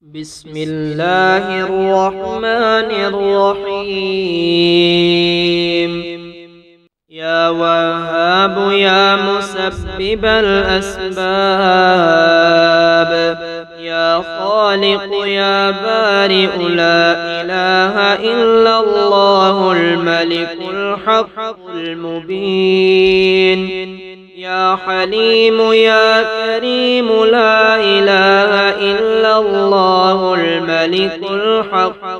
بسم الله الرحمن الرحيم. يا وهاب يا مسبب الأسباب، يا خالق يا بارئ، لا إله إلا الله الملك الحق المبين. يا حليم يا كريم، لا إله إلا الله الملك الحق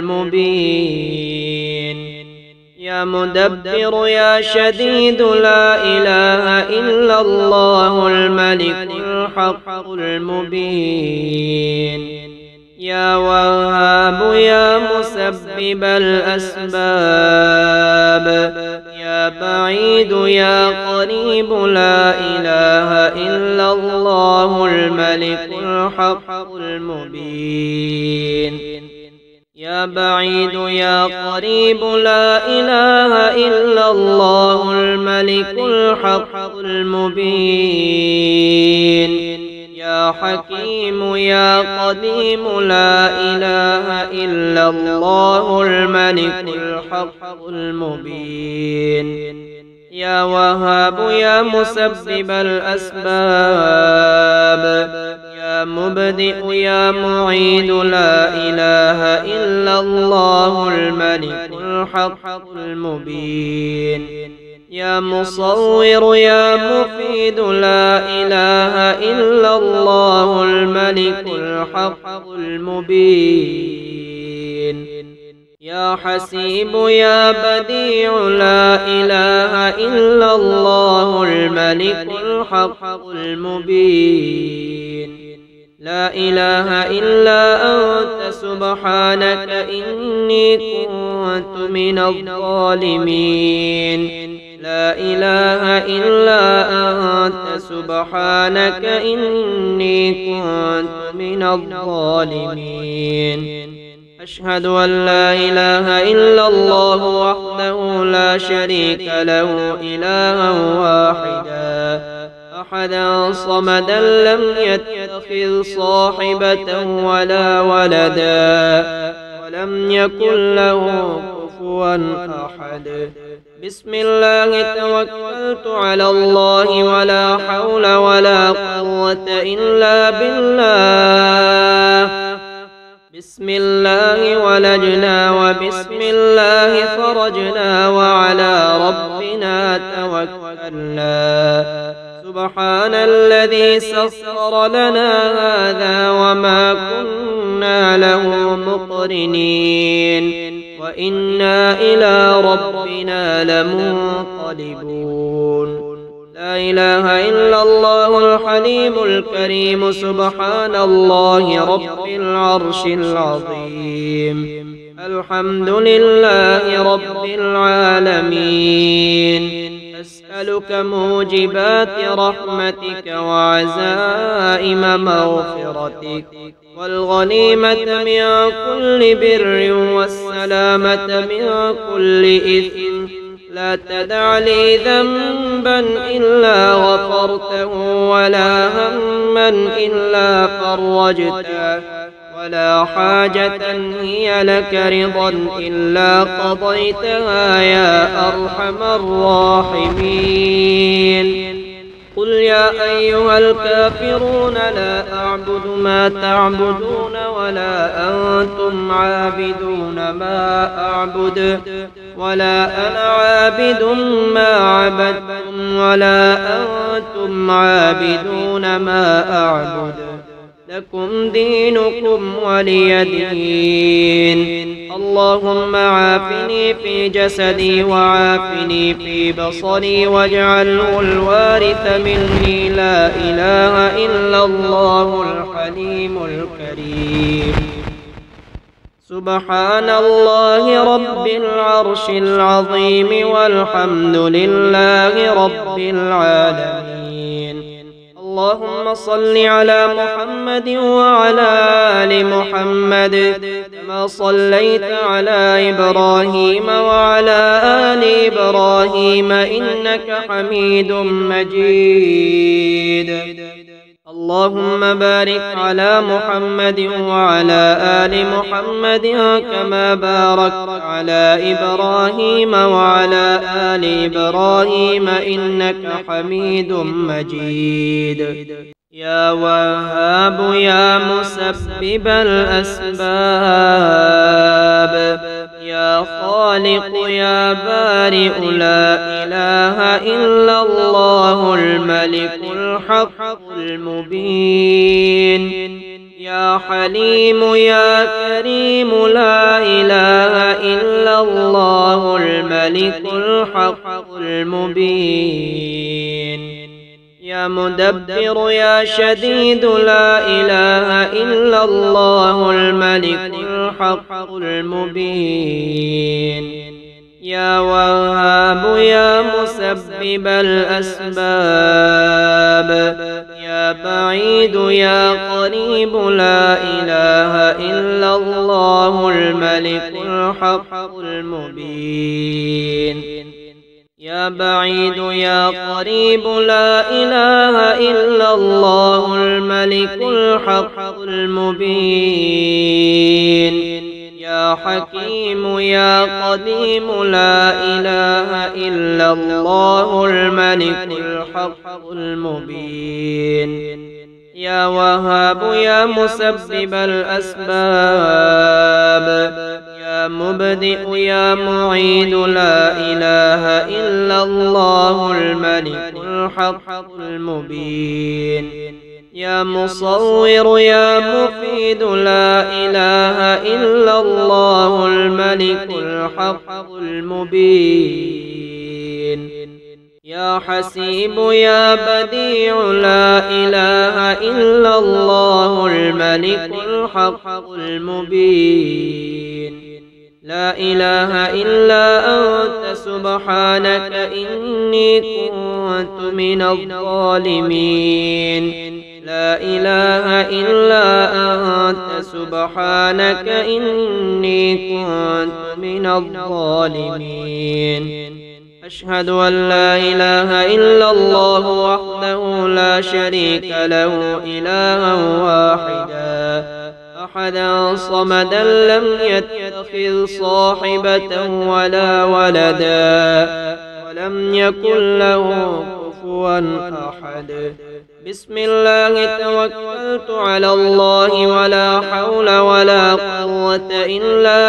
المبين. يا مدبر يا شديد، لا إله إلا الله الملك الحق المبين. يا وهاب يا مسبب الأسباب، يا بعيد يا قريب، لا إله إلا الله الملك الحق المبين. يا بعيد يا قريب، لا إله إلا الله الملك الحق المبين. يا حكيم يا قديم، لا إله إلا الله الملك الحق المبين. يا وهاب يا مسبب الأسباب، يا مبدئ يا معيد، لا إله إلا الله الملك الحق المبين. يا مصور يا مفيد، لا إله إلا الله الملك الحق المبين. يا حسيب يا بديع، لا إله إلا الله الملك الحق المبين. لا إله إلا أنت سبحانك إني كنت من الظالمين. لا إله إلا أنت سبحانك إني كنت من الظالمين. أشهد أن لا إله إلا الله وحده لا شريك له، إلها واحدا أحدا صمدا لم يتخذ صاحبة ولا ولدا، ولم يكن له كفوا أحد. بسم الله توكلت على الله، ولا حول ولا قوة إلا بالله. بسم الله ولجنا وبسم الله خرجنا، وعلى ربنا توكلنا. سبحان الذي سخر لنا هذا وما كنا له مقرنين، وإنا إلى ربنا لمنقلبون. لا إله إلا الله الحليم الكريم، سبحان الله رب العرش العظيم. الحمد لله رب العالمين. أسألك موجبات رحمتك وعزائم مغفرتك، والغنيمة من كل بر، والسلامة من كل إثم. لا تدع لي ذنبا إلا غفرته، ولا هما إلا فرجته، ولا حاجة هي لك رضا إلا قضيتها يا أرحم الراحمين. قل يا أيها الكافرون لا أعبد ما تعبدون، ولا أنتم عابدون ما أعبد، ولا أنا عابد ما عبدتم، ولا أنتم عابدون ما أعبد. لكم دينكم ولي دين. اللهم عافني في جسدي وعافني في بصري، واجعله الوارث مني. لا إله إلا الله الحليم الكريم. سبحان الله رب العرش العظيم، والحمد لله رب العالمين. اللهم صل على محمد وعلى آل محمد، كما صليت على إبراهيم وعلى آل إبراهيم إنك حميد مجيد. اللهم بارك على محمد وعلى آل محمد كما باركت على إبراهيم وعلى آل إبراهيم إنك حميد مجيد. يا وهاب يا مسبب الأسباب، يا خالق يا بارئ، لا إله إلا الله الملك الحق المبين. يا حليم يا كريم، لا إله إلا الله الملك الحق المبين. يا مدبر يا شديد، لا إله إلا الله الملك الحق المبين. يا وهاب يا مسبب الأسباب، يا بعيد يا قريب، لا إله إلا الله الملك الحق المبين. يا بعيد يا قريب، لا إله إلا الله الملك الحق المبين. يا حكيم يا قديم، لا إله إلا الله الملك الحق المبين. يا وهاب يا مسبب الأسباب، يا مبدئ يا معيد، لا إله إلا الله الملك الحق المبين. يا مصور يا مفيد، لا إله إلا الله الملك الحق المبين. يا حسيب يا بديع، لا إله إلا الله الملك الحق المبين. لا إله إلا أنت سبحانك إني كنت من الظالمين. لا إله إلا أنت سبحانك إني كنت من الظالمين. أشهد أن لا إله إلا الله وحده لا شريك له، إلها واحدا أحدا صمدا لم يتخذ صاحبة ولا ولدا ولم يكن له كفوا أحد. بسم الله توكلت على الله، ولا حول ولا قوة إلا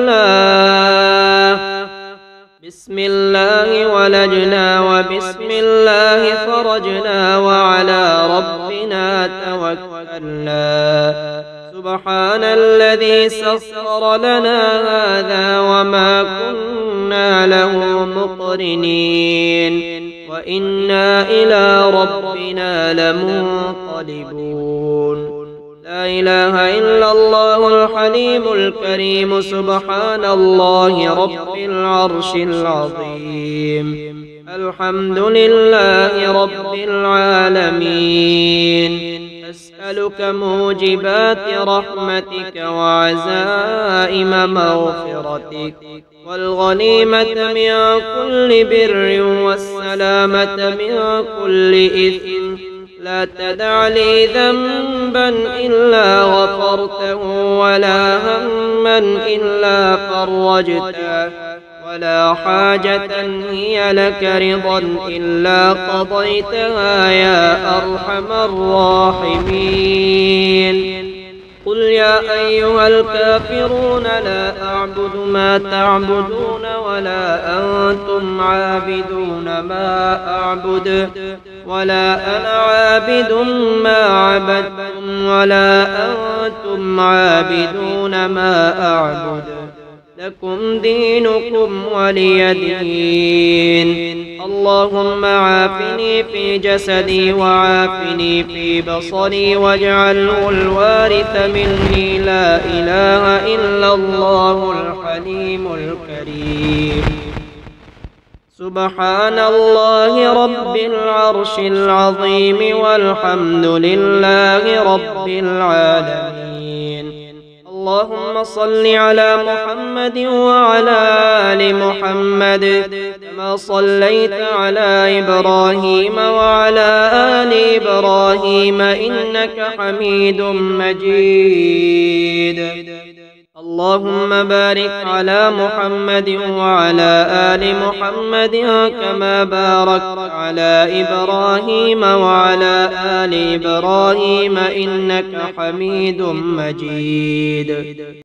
بالله. بسم الله ولجنا وبسم الله خرجنا، وعلى ربنا توكلنا. سبحان الذي سخر لنا هذا وما كنا له مقرنين، وإنا إلى ربنا لمنقلبون. لا إله إلا الله الحليم الكريم، سبحان الله رب العرش العظيم. الحمد لله رب العالمين. أسألك موجبات رحمتك وعزائم مغفرتك، والغنيمة من كل بر، والسلامة من كل إثم. لا تدع لي ذنبا إلا غفرته، ولا هما إلا فرجته، ولا حاجة هي لك رضا إلا قضيتها يا أرحم الراحمين. قل يا أيها الكافرون لا أعبد ما تعبدون، ولا أنتم عابدون ما أعبد، ولا أنا عابد ما عبدتم، ولا أنتم عابدون ما أعبد. لكم دينكم ولي دين. اللهم عافني في جسدي وعافني في بصري، واجعله الوارث مني. لا إله إلا الله الحليم الكريم. سبحان الله رب العرش العظيم، والحمد لله رب العالمين. اللهم صل على محمد وعلى آل محمد كما صليت على إبراهيم وعلى آل إبراهيم إنك حميد مجيد. اللهم بارك على محمد وعلى آل محمد كما باركت على إبراهيم وعلى آل إبراهيم إنك حميد مجيد.